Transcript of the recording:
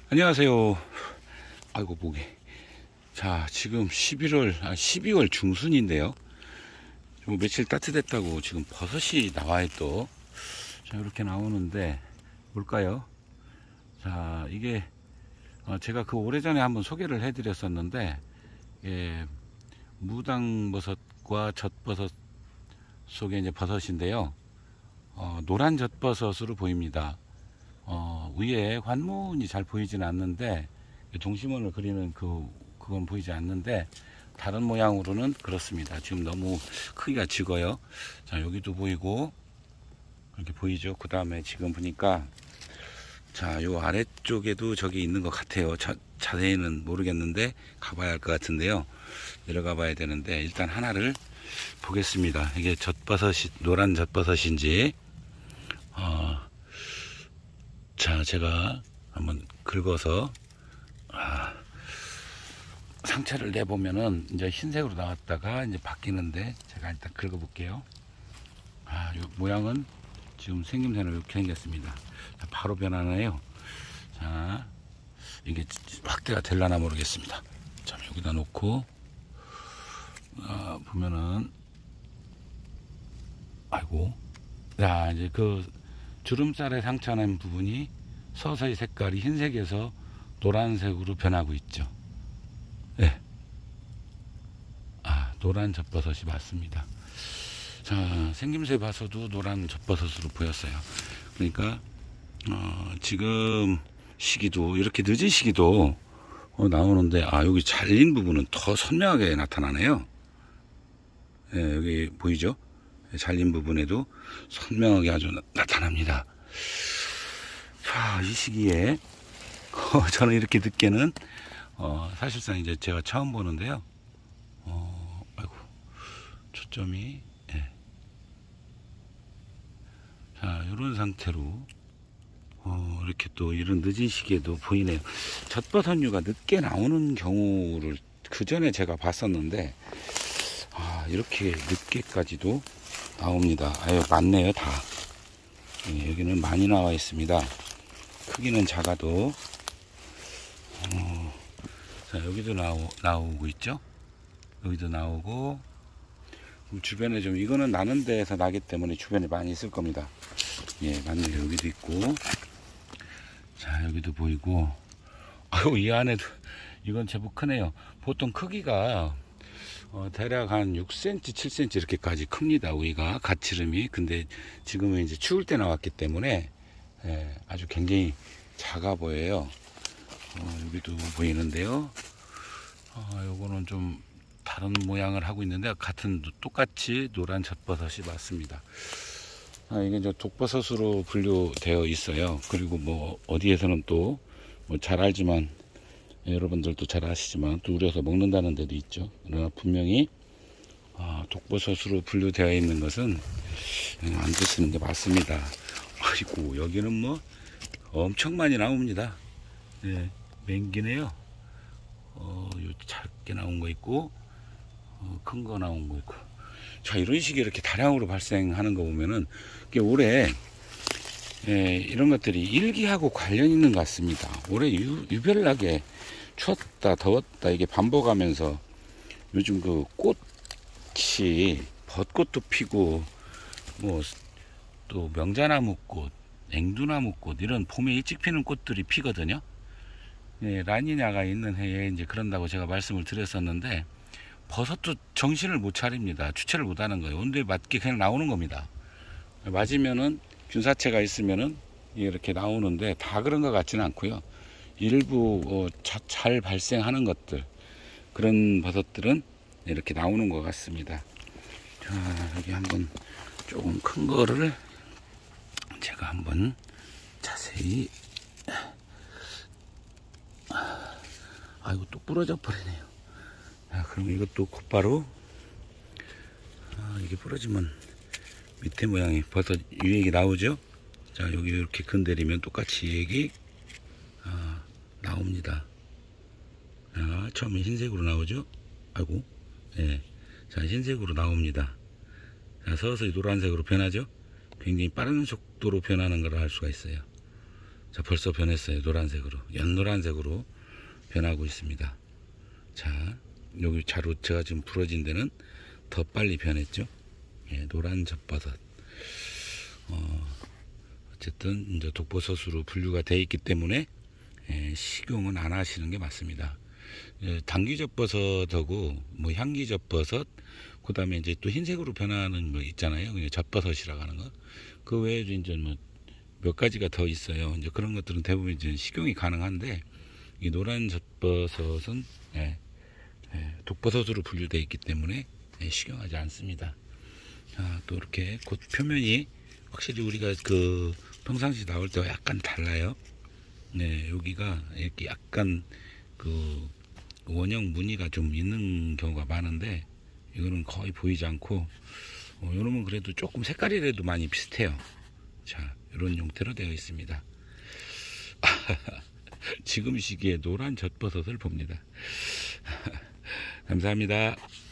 안녕하세요. 아이고 목이. 자, 지금 12월 중순인데요. 좀 며칠 따뜻했다고 지금 버섯이 나와요 또. 자, 이렇게 나오는데 뭘까요? 자, 이게 제가 그 오래전에 한번 소개를 해드렸었는데, 무당버섯과 젖버섯 속에 이제 버섯인데요. 노란 젖버섯으로 보입니다. 위에 환문이 잘 보이지는 않는데, 동심원을 그리는 그건 보이지 않는데, 다른 모양으로는 그렇습니다. 지금 너무 크기가 적어요. 자, 여기도 보이고, 이렇게 보이죠? 그 다음에 지금 보니까, 자, 요 아래쪽에도 저기 있는 것 같아요. 자세히는 모르겠는데, 가봐야 할 것 같은데요. 내려가 봐야 되는데, 일단 하나를 보겠습니다. 이게 젖버섯이, 노란 젖버섯인지, 자, 제가 한번 긁어서 상처를 내보면은 이제 흰색으로 나왔다가 이제 바뀌는데, 제가 일단 긁어볼게요. 요 모양은 지금 생김새는 이렇게 생겼습니다. 자, 바로 변하네요. 자, 이게 확대가 될라나 모르겠습니다. 자, 여기다 놓고 보면은, 아이고, 자, 이제 그 주름살에 상처난 부분이 서서히 색깔이 흰색에서 노란색으로 변하고 있죠. 네. 노란 젖버섯이 맞습니다. 자, 생김새 봐서도 노란 젖버섯으로 보였어요. 그러니까 지금 시기도 이렇게 늦은 시기도 나오는데, 여기 잘린 부분은 더 선명하게 나타나네요. 네, 여기 보이죠? 잘린 부분에도 선명하게 아주 나타납니다. 자, 이 시기에 저는 이렇게 늦게는 사실상 이제 제가 처음 보는데요. 아이고, 초점이, 예. 자, 이런 상태로 이렇게 또 이런 늦은 시기에도 보이네요. 젖버섯류가 늦게 나오는 경우를 그 전에 제가 봤었는데, 이렇게 늦게까지도 나옵니다. 많네요, 다. 예, 여기는 많이 나와 있습니다. 크기는 작아도, 자, 여기도 나오고 있죠? 여기도 나오고, 주변에 좀, 이거는 나는 데에서 나기 때문에 주변에 많이 있을 겁니다. 예, 맞네요. 여기도 있고, 자, 여기도 보이고, 이 안에도, 이건 제법 크네요. 보통 크기가, 대략 한 6cm, 7cm 이렇게까지 큽니다. 우리가 갓지름이. 근데 지금은 이제 추울 때 나왔기 때문에 아주 굉장히 작아 보여요. 여기도 보이는데요. 요거는 좀 다른 모양을 하고 있는데, 똑같이 노란 젖버섯이 맞습니다. 이게 이제 독버섯으로 분류되어 있어요. 그리고 뭐 어디에서는 또 뭐 잘 알지만, 여러분들도 잘 아시지만 또 우려서 먹는다는 데도 있죠. 그러나 분명히 독버섯으로 분류되어 있는 것은 안 드시는 게 맞습니다. 아이고, 여기는 뭐 엄청 많이 나옵니다. 네, 맹기네요. 요 작게 나온 거 있고, 큰 거 나온 거 있고. 자, 이런 식이 이렇게 다량으로 발생하는 거 보면은 올해 이런 것들이 일기하고 관련 있는 것 같습니다. 올해 유별나게 추웠다 더웠다 이게 반복하면서 요즘 그 꽃이 벚꽃도 피고, 뭐 또 명자나무꽃, 앵두나무꽃, 이런 봄에 일찍 피는 꽃들이 피거든요. 라니냐가 있는 해에 이제 그런다고 제가 말씀을 드렸었는데, 버섯도 정신을 못 차립니다. 주체를 못 하는 거예요. 온도에 맞게 그냥 나오는 겁니다. 맞으면은 균사체가 있으면은 이렇게 나오는데, 다 그런 것 같지는 않고요. 일부 잘 발생하는 것들, 그런 버섯들은 이렇게 나오는 것 같습니다. 자, 여기 한번 조금 큰 거를 제가 한번 자세히, 이거 또 부러져 버리네요. 그럼 이것도 곧바로, 이게 부러지면 밑에 모양이 버섯 유액이 나오죠. 자, 여기 이렇게 건드리면 똑같이 유액이 나옵니다. 처음에 흰색으로 나오죠. 아이고, 예. 자, 흰색으로 나옵니다. 자, 서서히 노란색으로 변하죠. 굉장히 빠른 속도로 변하는 걸 알 수가 있어요. 자, 벌써 변했어요. 노란색으로, 연노란색으로 변하고 있습니다. 자, 여기 자루 제가 지금 부러진 데는 더 빨리 변했죠. 예, 노란 젖버섯. 어쨌든 이제 독버섯으로 분류가 되어 있기 때문에 식용은 안 하시는 게 맞습니다. 당귀젖버섯하고 뭐 향기젖버섯, 그 다음에 이제 또 흰색으로 변하는 거 있잖아요. 그냥 젖버섯이라고 하는 거. 그 외에도 이제 뭐 몇 가지가 더 있어요. 이제 그런 것들은 대부분 이제 식용이 가능한데, 이 노란 젖버섯은 독버섯으로 분류되어 있기 때문에 식용하지 않습니다. 자, 또 이렇게 곧 표면이 확실히 우리가 그 평상시 나올 때와 약간 달라요. 네, 여기가 이렇게 약간 그 원형 무늬가 좀 있는 경우가 많은데, 이거는 거의 보이지 않고, 요놈은 그래도 조금 색깔이라도 많이 비슷해요. 자, 이런 형태로 되어 있습니다. 지금 시기에 노란 젖버섯을 봅니다. 감사합니다.